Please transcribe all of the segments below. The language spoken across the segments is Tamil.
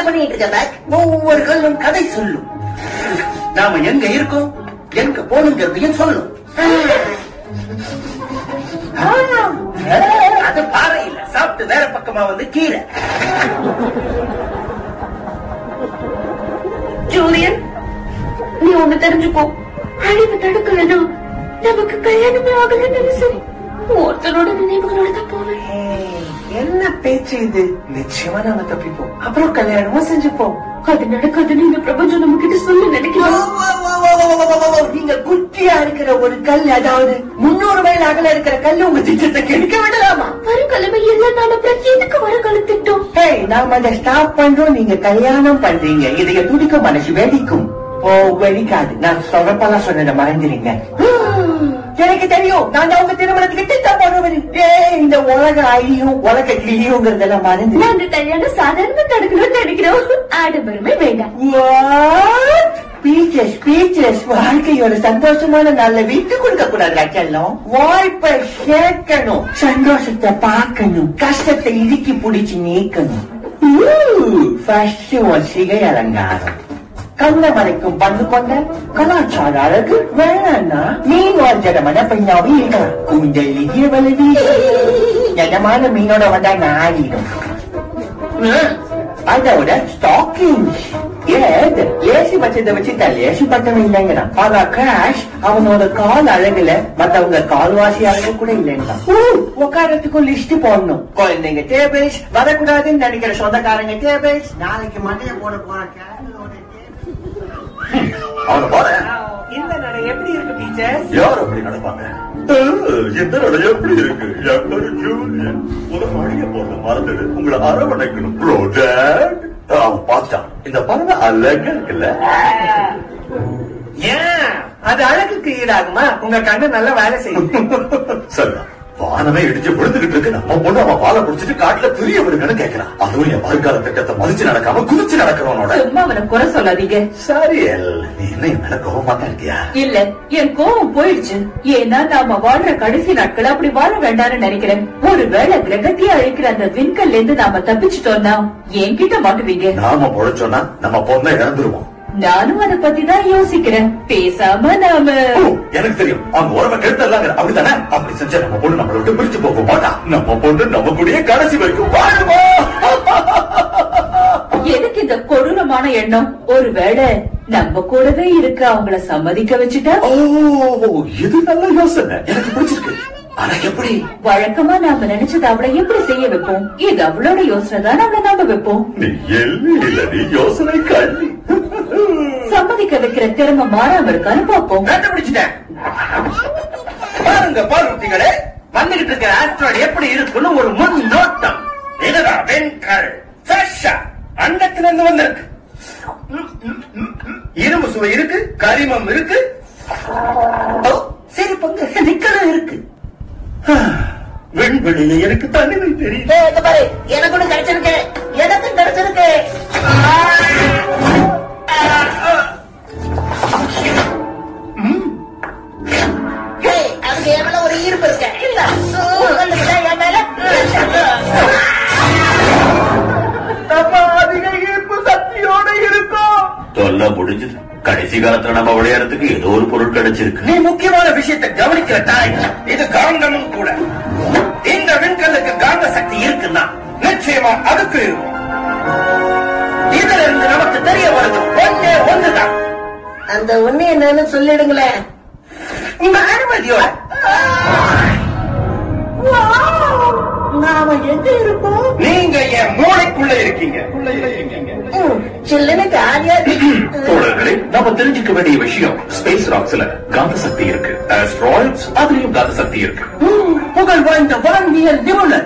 பண்ணிட்டு இருக்க பேக்? ஒவ்வொரு கல்லும் கதை சொல்லும். நாம எங்க இருக்கோம், எங்க போகணுங்கிறதையும் சொல்லும். அது பாறை இல்ல, சாப்பிட்டு வேற பக்கமா வந்து கீரை. ஜூலியன், நீ ஒண்ணு தெரிஞ்சுக்கோ, அழிவு தடுக்கலன்னா நமக்கு கல்யாணமே ஆகலன்னு சரி, ஒருத்தரோட நினைவுகளோட தான் போவேன். என்ன பேச்சு இது? நிச்சயமா நாம தப்பிப்போம், அப்புறம் கல்யாணமும் செஞ்சுப்போம். அது நடக்காதுன்னு இந்த பிரபஞ்சம் நம்ம கிட்ட சொல்ல நினைக்கிறோம். நீங்க குட்டியா இருக்கிற ஒரு கல், அதாவது 300 மைல் அகல இருக்கிற கல் உங்க திட்டத்தை கெடுக்க விடலாமா? வருங்கிழமை இல்லைனாலும் அப்புறம் எதுக்கு வருங்கால திட்டம்? நாம அதை ஸ்டாப் பண்றோம், நீங்க கல்யாணம் பண்றீங்க. இதைய துடிக்கும் மனசு வெடிக்கும். ஓ வெடிக்காது, நான் சொல்றப்பெல்லாம் சொன்னதை மறந்துறீங்க. எனக்கு தெரியும், நான் உங்க திருமணத்துக்கு திட்டம் போடுவேன். இந்த உலக அழியும் உலக கிளியுங்கிறதெல்லாம் மறந்து நாங்க கல்யாணம் சாதாரணமா தடுக்கணும்னு நினைக்கிறோம். ஆடம்பரமே வேண்டாம். ஸ்பீச்சஸ் வாழ்க்கையோட சந்தோஷமான நாள்ல விட்டு கொடுக்க கூடாது. செல்லம், வாய்ப்பை சேர்க்கணும், சந்தோஷத்தை பார்க்கணும், கஷ்டத்தை இறுக்கி பிடிச்சு நீக்கணும். சிகை அலங்காரம், கண்ண மறைக்கும் பந்து கொண்ட கலாச்சார அழகு வேணான்னா மீன் வாஞ்சட மனப்பெண்ணாவே இருக்கலாம். கூந்தலிய வலவி ஜனமான மீனோட வந்தா நாயிடும். அதோட ஸ்டாக்கிங் ஏசி பச்சத்தை வச்சு லேசி பட்டம் இல்லைங்கிறான். ஆனா கிராஷ் அவனோட கால் அழகுல மத்தவங்க கால்வாசி அழகு கூட இல்லைன்னா உட்காரத்துக்கும் லிஸ்ட் போடணும். குழந்தைங்க டேபிள்ஸ் வரக்கூடாதுன்னு நினைக்கிற சொந்தக்காரங்க டேபிள்ஸ், நாளைக்கு மண்டைய போட போற அவனை பாரு. இந்த நடை எப்படி இருக்கு டீச்சர்? யார் அப்படி நடப்பாங்க? இந்த நடை எப்படி இருக்கு? ஜூலியன், ஒரு மழைய போல மறந்துடு, உங்களை அரவணைக்கணும். அவன் பார்த்தான், இந்த பறவை அழகா இருக்குல்ல? ஏன் அது அழகுக்கு ஈடாகுமா? உங்க கண்ணு நல்லா வேலை செய்யும். சரிதான், வானமே இடிச்சு விழுந்துகிட்டு இருக்கு. நம்ம பொண்ணு அவன் வாழை பிடிச்சிட்டு காட்டுல பிரிய விடுங்கன்னு கேட்கிறான். அதுவும் என் வருங்கால திட்டத்தை மதிச்சு நடக்காம குதிச்சு நடக்கிறவனோட. சும்மா அவனை குறை சொல்லாதீங்க. சரி, நீ என்ன என் மேல கோபமா தான் இருக்கியா? இல்ல, என் கோபம் போயிடுச்சு. ஏன்னா நாம வாழ்ற கடைசி நாட்கள் அப்படி வாழ வேண்டாம்னு நினைக்கிறேன். ஒருவேளை கிரகத்தையே அழிக்கிற அந்த விண்கல்ல இருந்து நாம தப்பிச்சிட்டோம்னா என்கிட்ட மாட்டுவீங்க. நாம பொழைச்சோம்னா நம்ம பொண்ணை இழந்துருவோம். நானும் அதை பத்தி தான் யோசிக்கிறேன். பேசாம நாம எனக்கு தெரியும், அவங்க உறவை கெடுத்தலாங்க. அப்படித்தானே? அப்படி செஞ்சா நம்ம பொண்ணு நம்மளை விட்டு பிரிச்சு போக மாட்டா. நம்ம பொண்ணு நம்ம கூடயே கடைசி வரைக்கும் வாழுமா? எதுக்கு இந்த கொடூரமான எண்ணம்? ஒருவேளை நம்ம கூடவே இருக்க அவங்கள சம்மதிக்க வச்சுட்டா? இது நல்ல யோசனை, எனக்கு பிடிச்சிருக்கு. ஆனா எப்படி? வழக்கமா நாம நினைச்சதை அவளை எப்படி செய்ய வைப்போம்? இது அவளோட யோசனை தான், அவளை நம்ப வைப்போம். நீ எள்ளி இல்ல, நீ யோசனை கள்ளி. சம்மதிக்க வைக்கிற திறமை மாறாம இருக்கான்னு பாப்போம். கண்டுபிடிச்சிட்டேன். பாருங்க பாருங்களே, வந்துகிட்டு இருக்கிற ஆஸ்ட்ராய்டு எப்படி இருக்குன்னு ஒரு முன் நோட்டம். இதுதான் வெண்கல். ஃப்ரெஷ்ஷா அண்டத்துல இருந்து வந்திருக்கு. இரும்பு சுவை இருக்கு, கரிமம் இருக்கு, சரி பங்கு நிக்கலும் இருக்கு. வெண்வெளியில எனக்கு தனிமை தெரியும். எனக்கு ஒண்ணு கிடைச்சிருக்கு, எனக்கு கிடைச்சிருக்கு. அதுக்கு எவ்வளவு ஒரு ஈர்ப்பு இருக்கு. இல்ல என் மேல நம்ம அதிக ஈர்ப்பு சக்தியோட இருக்கும். தொல்லை முடிஞ்சது. கடைசி காலத்துல நம்ம விளையாடுறதுக்கு ஏதோ ஒரு பொருள் கிடைச்சிருக்கு. நீ முக்கியமான விஷயத்தை கவனிக்கிற தாய், இது காந்தமும் கூட. இந்த விண்கல்லுக்கு காந்த சக்தி இருக்குன்னா நிச்சயமா அதுக்கு இருக்கும். இதுல இருந்து நமக்கு தெரிய வருது ஒன்னே ஒண்ணுதான். அந்த ஒண்ணு என்னன்னு சொல்லிடுங்களேன். அனுமதியோட நாம எங்க இருக்கோம்? நீங்க என் மூளைக்குள்ள இருக்கீங்க. சில்லன்னு காலியா தோழர்களே, நாம தெரிஞ்சுக்க வேண்டிய விஷயம், ஸ்பேஸ் ராக்ஸ்ல காந்த சக்தி இருக்கு. ஆஸ்ட்ராய்ட்ஸ் அதுலயும் காந்த சக்தி இருக்கு. புகழ் வாய்ந்த வான்வியல் நிபுணர்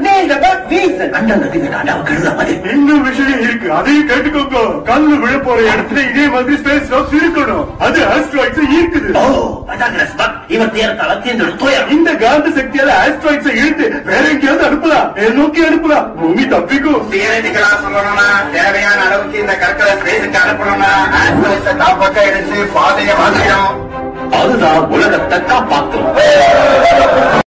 இன்னும் விஷயம் இருக்கு, அதையும் கேட்டுக்கோங்க. கல்லு விழ போற இடத்துல இதே மாதிரி ஸ்பேஸ் ராக்ஸ் இருக்கணும். அது ஆஸ்ட்ராய்ட்ஸ் இருக்குது. இவர் தேர்தல் இந்த காந்த சக்தியால ஆஸ்ட்ராய்ட்ஸ் இழுத்து வேற எங்கேயாவது அனுப்பலாம், நோக்கி அனுப்பலாம். பூமி தப்பிக்கும். தியரிட்டிக்கலா சொல்லணும்னா தேவையான அளவுக்கு இந்த கற்களை ஸ்பேஸுக்கு அனுப்பணும்னா ஆஸ்ட்ராய்ட்ஸை காப்பாற்ற எடுத்து பாதையை மாற்றிடும். அதுதான் உலகத்தை காப்பாற்றும்.